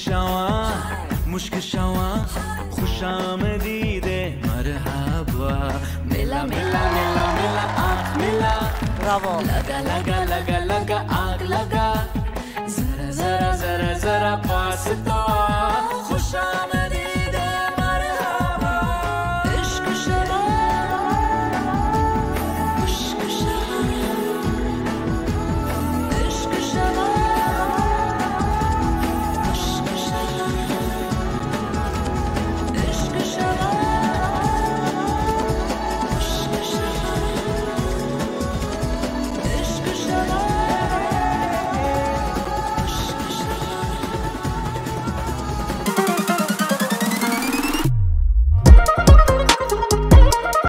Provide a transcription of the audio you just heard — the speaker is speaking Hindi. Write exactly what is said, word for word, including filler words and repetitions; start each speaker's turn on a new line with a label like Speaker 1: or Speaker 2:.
Speaker 1: शवा मुश्क शवा खुशामदीदे मरहबा मिला मिला मिला मिला आँख मिला
Speaker 2: ब्रावो
Speaker 1: लगा लगा लगा लगा आग लगा जरा जरा जरा जरा पास तो खुशा